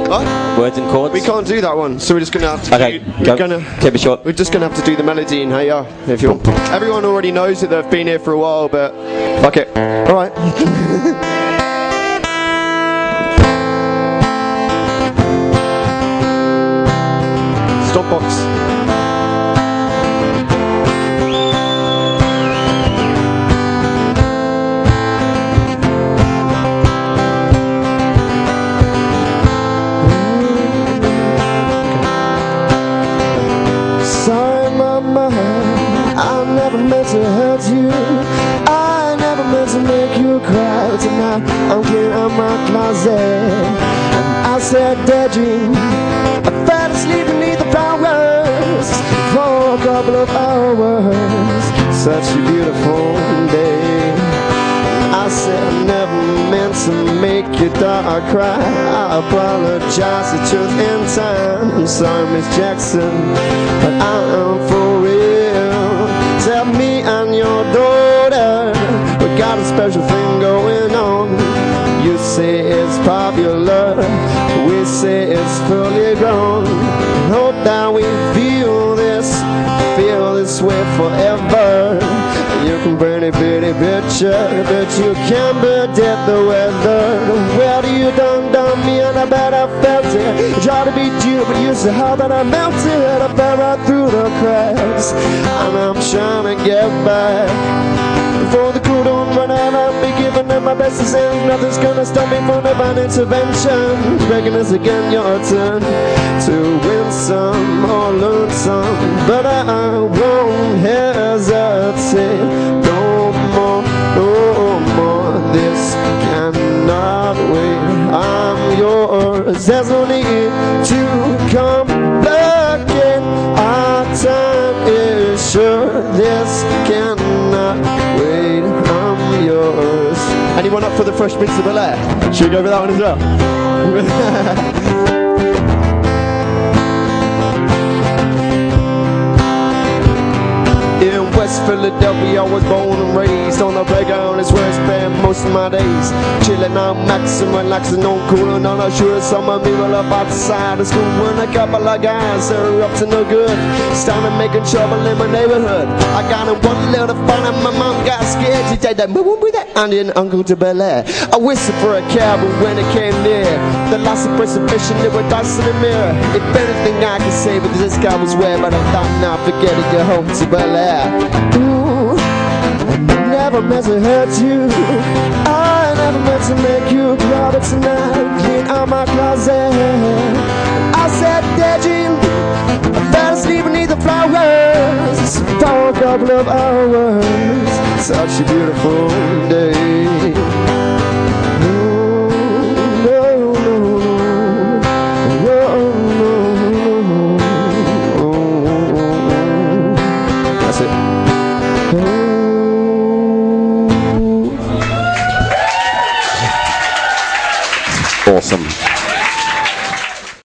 What? Words and chords? We can't do that one, so we're just gonna have to. Okay, keep it short. We're just gonna have to do the melody in Hey Ya, if you want. Everyone already knows that they've been here for a while, but fuck it. All right. Stop box. Sorry mama, I never meant to hurt you. I never meant to make you cry. Tonight I'm getting out my closet and I said daydream. I fell asleep beneath the flowers for a couple of hours. Such a beautiful day. I said I never meant to make your daughter cry. I apologize, the truth in time. I'm sorry, Miss Jackson, but I am for real. Tell me and your daughter, we got a special thing going on. You say it's popular, we say it's fully grown. Hope that we feel this way forever. You can paint a pretty picture, but you can't predict the weather. Well, you done me and I bet I felt it. Tried to beat you, but you said how that I melted. I fell right through the cracks, and I'm trying to get back. Before the crew don't run out, I'll be giving them my best to say nothing's gonna stop me from divine intervention. Begging us again, your turn to win some or learn some, but I won't hesitate. No more, no more. This cannot wait. I'm yours. There's no need to come back in. Our time is sure. This cannot wait. I'm yours. Anyone up for the Fresh Prince of Bel-Air? Should we go for that one as well? In West Philadelphia, I was born and raised on the playground. It's where I spent most of my days. Chilling out, maxing, relaxing, on cooling on a sure summer mural up outside of school. When a couple of guys are up to no good, started making trouble in my neighborhood. I got in one little fun and my mom got scared. She said that move with that auntie and uncle to Bel-Air. I whistled for a cab, but when it came near, the loss of perception, there were dots in the mirror. If anything I could say, because this guy was where, but I thought, nah, forget it, you're home to Bel-Air. Ooh, I never meant to hurt you. I never meant to make you cry, but tonight clean out my closet. I said daydream, I fell asleep beneath the flowers for a couple of hours. Such a beautiful day. Awesome.